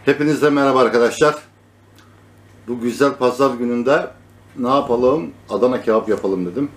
Hepinize merhaba arkadaşlar. Bu güzel pazar gününde ne yapalım? Adana kebap yapalım dedim.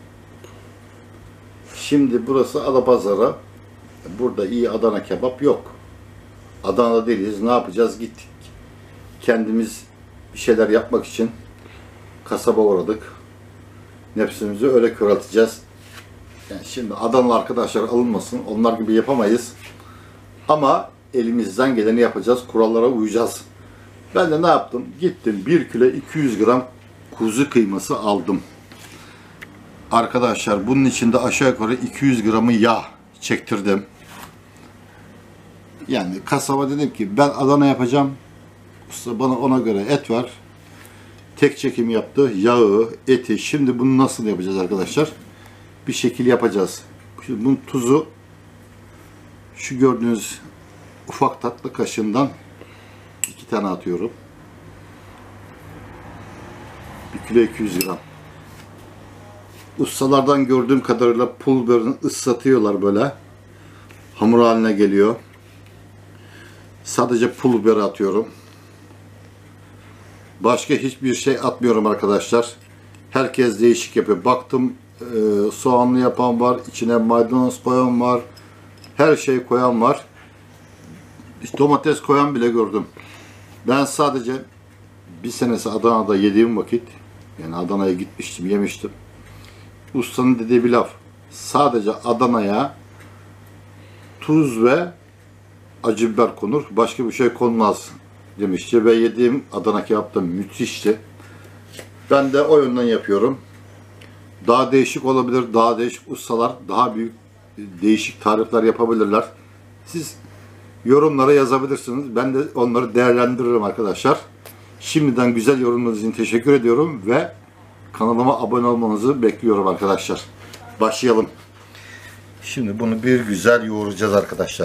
Şimdi burası Adapazarı. Burada iyi Adana kebap yok. Adana'da değiliz. Ne yapacağız? Gittik. Kendimiz bir şeyler yapmak için kasaba uğradık. Nefsimizi öyle körelteceğiz. Yani şimdi Adanalı arkadaşlar alınmasın. Onlar gibi yapamayız. Ama elimizden geleni yapacağız. Kurallara uyacağız. Ben de ne yaptım? Gittim 1 kilo 200 gram kuzu kıyması aldım. Arkadaşlar bunun içinde aşağı yukarı 200 gramı yağ çektirdim. Yani kasaba dedim ki ben Adana yapacağım. Usta bana ona göre et var. Tek çekim yaptı. Yağı, eti. Şimdi bunu nasıl yapacağız arkadaşlar? Bir şekil yapacağız. Şimdi bunun tuzu şu gördüğünüz ufak tatlı kaşığından 2 tane atıyorum. 1 kilo 200 gram. Ustalardan gördüğüm kadarıyla pul biberini ıslatıyorlar böyle. Hamur haline geliyor. Sadece pul biberi atıyorum. Başka hiçbir şey atmıyorum arkadaşlar. Herkes değişik yapıyor. Baktım soğanlı yapan var, içine maydanoz koyan var, her şey koyan var. Hiç domates koyan bile gördüm. Ben sadece bir senesi Adana'da yediğim vakit, yani Adana'ya gitmiştim, yemiştim. Ustanın dediği bir laf. Sadece Adana'ya tuz ve acı biber konur, başka bir şey konmaz demişti ve yediğim Adana kebap da müthişti. Ben de o yönden yapıyorum. Daha değişik olabilir, daha değişik ustalar, daha büyük değişik tarifler yapabilirler. Siz yorumlara yazabilirsiniz. Ben de onları değerlendiririm arkadaşlar. Şimdiden güzel yorumlarınız için teşekkür ediyorum ve kanalıma abone olmanızı bekliyorum arkadaşlar. Başlayalım. Şimdi bunu bir güzel yoğuracağız arkadaşlar.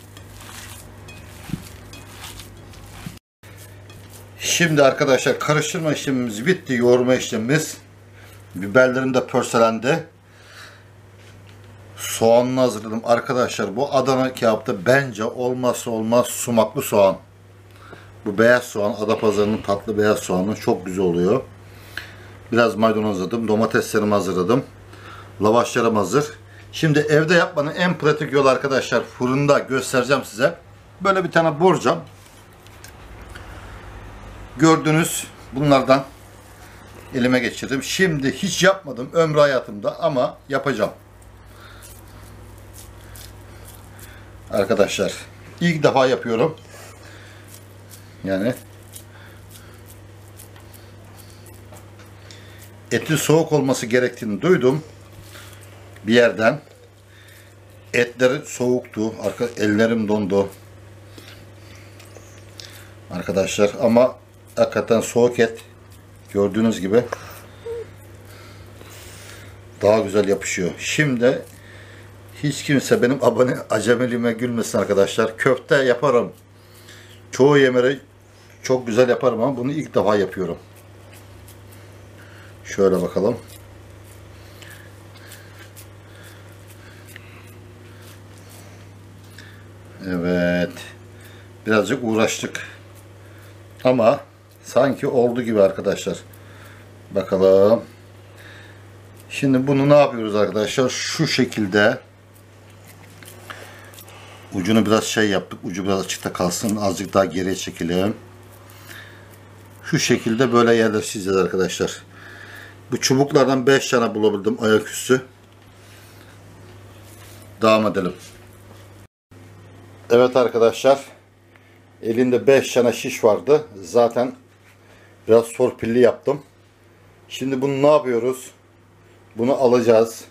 Şimdi arkadaşlar karıştırma işlemimiz bitti. Yoğurma işlemimiz. Biberlerim de pörselendi. Soğanını hazırladım. Arkadaşlar bu Adana kebapta bence olmazsa olmaz sumaklı soğan. Bu beyaz soğan, Adapazarı'nın tatlı beyaz soğanı çok güzel oluyor. Biraz maydanoz hazırladım. Domateslerimi hazırladım. Lavaşlarım hazır. Şimdi evde yapmanın en pratik yolu arkadaşlar, fırında göstereceğim size. Böyle bir tane borcam. Gördüğünüz bunlardan elime geçirdim. Şimdi hiç yapmadım ömrü hayatımda ama yapacağım. Arkadaşlar ilk defa yapıyorum. Yani etin soğuk olması gerektiğini duydum bir yerden. Etleri soğuktu. Ellerim dondu. Arkadaşlar ama hakikaten soğuk et gördüğünüz gibi daha güzel yapışıyor. Şimdi hiç kimse benim acemiliğime gülmesin arkadaşlar. Köfte yaparım. Çoğu yemeği çok güzel yaparım ama bunu ilk defa yapıyorum. Şöyle bakalım. Evet. Birazcık uğraştık. Ama sanki oldu gibi arkadaşlar. Bakalım. Şimdi bunu ne yapıyoruz arkadaşlar? Şu şekilde ucunu biraz şey yaptık. Ucu biraz açıkta kalsın. Azıcık daha geriye çekelim. Şu şekilde böyle yerleştireceğiz arkadaşlar. Bu çubuklardan 5 tane bulabildim ayaküstü. Devam edelim. Evet arkadaşlar. Elinde 5 tane şiş vardı. Zaten biraz torpilli yaptım. Şimdi bunu ne yapıyoruz? Bunu alacağız.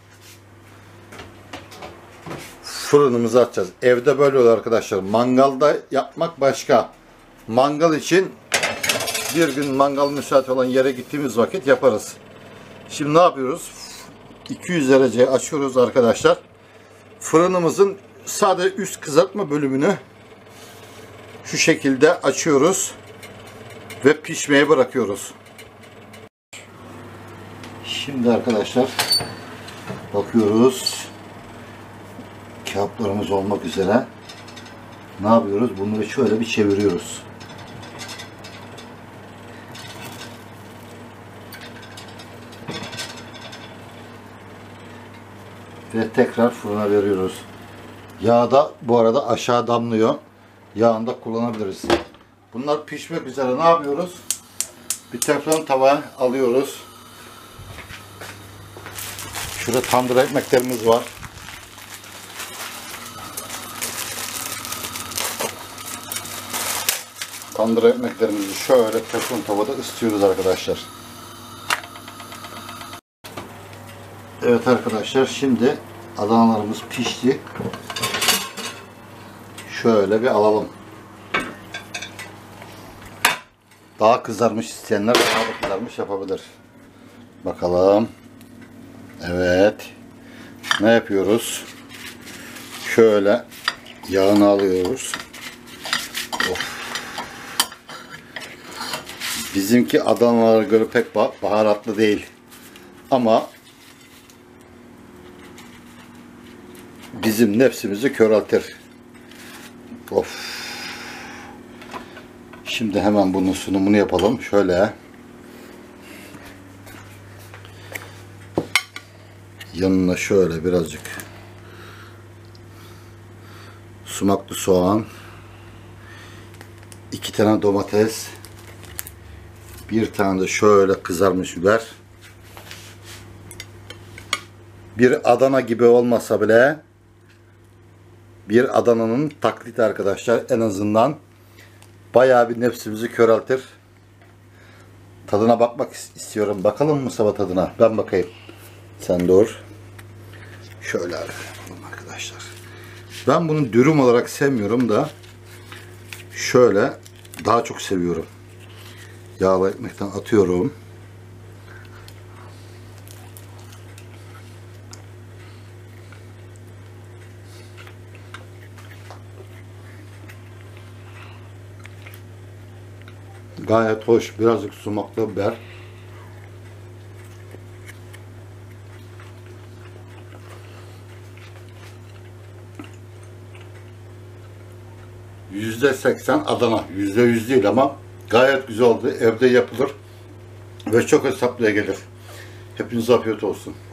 Fırınımıza atacağız. Evde böyle oluyor arkadaşlar. Mangalda yapmak başka. Mangal için bir gün mangal müsait olan yere gittiğimiz vakit yaparız. Şimdi ne yapıyoruz? 200 dereceye açıyoruz arkadaşlar. Fırınımızın sadece üst kızartma bölümünü şu şekilde açıyoruz ve pişmeye bırakıyoruz. Şimdi arkadaşlar bakıyoruz. Kebaplarımız olmak üzere. Ne yapıyoruz? Bunları şöyle bir çeviriyoruz. Ve tekrar fırına veriyoruz. Yağ da bu arada aşağı damlıyor. Yağını da kullanabiliriz. Bunlar pişmek üzere ne yapıyoruz? Bir teflon tavaya alıyoruz. Şurada tandır ekmeklerimiz var. Tandır ekmeklerimizi şöyle teflon tavada ısıtıyoruz arkadaşlar. Evet arkadaşlar, şimdi Adanalarımız pişti. Şöyle bir alalım. Daha kızarmış isteyenler daha da kızarmış yapabilir. Bakalım. Evet. Ne yapıyoruz? Şöyle yağını alıyoruz. Of. Bizimki Adanalara göre pek baharatlı değil. Ama bizim nefsimizi köreltir. Of. Şimdi hemen bunun sunumunu yapalım. Şöyle. Yanına şöyle birazcık sumaklı soğan, 2 tane domates, 1 tane de şöyle kızarmış biber. Bir Adana gibi olmasa bile bir Adana'nın taklidi arkadaşlar, en azından bayağı bir nefsimizi köreltir. Tadına bakmak istiyorum. Bakalım Mustafa tadına. Ben bakayım. Sen dur. Şöyle yapalım arkadaşlar. Ben bunu dürüm olarak sevmiyorum da şöyle daha çok seviyorum. Yağlı ekmekten atıyorum. Gayet hoş. Birazcık sumaklı biber. %80 Adana. %100 değil ama gayet güzel oldu. Evde yapılır ve çok hesaplıya gelir. Hepinize afiyet olsun.